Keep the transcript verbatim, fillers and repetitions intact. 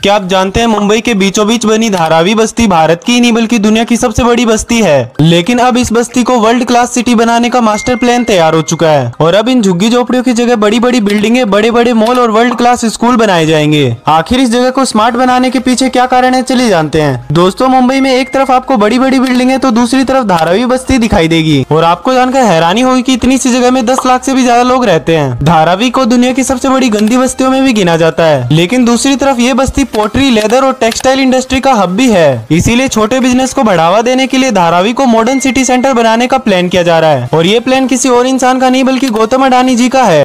क्या आप जानते हैं मुंबई के बीचों बीच बनी धारावी बस्ती भारत की नहीं बल्कि दुनिया की सबसे बड़ी बस्ती है। लेकिन अब इस बस्ती को वर्ल्ड क्लास सिटी बनाने का मास्टर प्लान तैयार हो चुका है और अब इन झुग्गी झोपड़ियों की जगह बड़ी बड़ी बिल्डिंगें, बड़े बड़े मॉल और वर्ल्ड क्लास स्कूल बनाए जाएंगे। आखिर इस जगह को स्मार्ट बनाने के पीछे क्या कारण है, चलिए जानते हैं। दोस्तों, मुंबई में एक तरफ आपको बड़ी बड़ी बिल्डिंगें तो दूसरी तरफ धारावी बस्ती दिखाई देगी और आपको जानकर हैरानी होगी कि इतनी सी जगह में दस लाख से भी ज्यादा लोग रहते हैं। धारावी को दुनिया की सबसे बड़ी गंदी बस्तियों में भी गिना जाता है, लेकिन दूसरी तरफ ये बस्ती पोट्री, लेदर और टेक्सटाइल इंडस्ट्री का हब भी है। इसीलिए छोटे बिजनेस को बढ़ावा देने के लिए धारावी को मॉडर्न सिटी सेंटर बनाने का प्लान किया जा रहा है और ये प्लान किसी और इंसान का नहीं बल्कि गौतम अडानी जी का है।